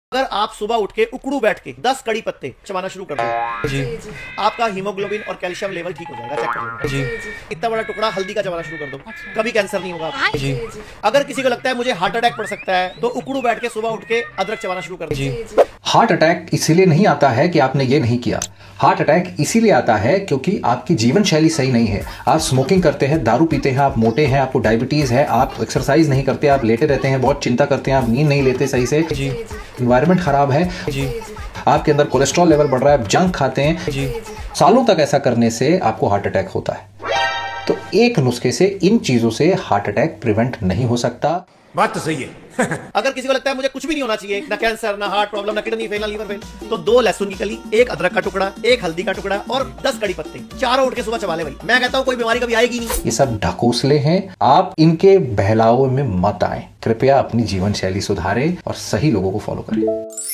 अगर आप सुबह उठ के उकड़ू बैठ के 10 कड़ी पत्ते चबाना शुरू कर दो जी आपका हीमोग्लोबिन और कैल्शियम लेवल ठीक हो जाएगा। चेक कर लो। जी इतना बड़ा टुकड़ा हल्दी का चबाना शुरू कर दो, कभी कैंसर नहीं होगा। जी अगर किसी को लगता है मुझे हार्ट अटैक पड़ सकता है तो उकड़ू बैठ के सुबह उठ के अदरक चबाना शुरू कर दो। जी हार्ट अटैक इसीलिए नहीं आता है कि आपने ये नहीं किया। हार्ट अटैक इसीलिए आता है क्योंकि आपकी जीवन शैली सही नहीं है। आप स्मोकिंग करते हैं, दारू पीते हैं, आप मोटे हैं, आपको डायबिटीज है, आप एक्सरसाइज नहीं करते, आप लेटे रहते हैं, बहुत चिंता करते हैं, आप नींद नहीं लेते सही से, जी इन्वायरमेंट खराब है, जी आपके अंदर कोलेस्ट्रॉल लेवल बढ़ रहा है, आप जंक खाते हैं। जी सालों तक ऐसा करने से आपको हार्ट अटैक होता है। तो एक नुस्खे से इन चीजों से हार्ट अटैक प्रिवेंट नहीं हो सकता। बात तो सही है। अगर किसी को लगता है मुझे कुछ भी नहीं होना चाहिए, ना कैंसर, ना हार्ट प्रॉब्लम, ना किडनी फेल, ना लीवर फेल, तो 2 लहसुन की कली, 1 अदरक का टुकड़ा, 1 हल्दी का टुकड़ा और 10 कड़ी पत्ते, चारों उठ के सुबह चबा ले भाई। मैं कहता हूं कोई बीमारी कभी आएगी नहीं। ये सब ढकोसले हैं, आप इनके बहलावों में मत आए। कृपया अपनी जीवन शैली सुधारें और सही लोगों को फॉलो करें।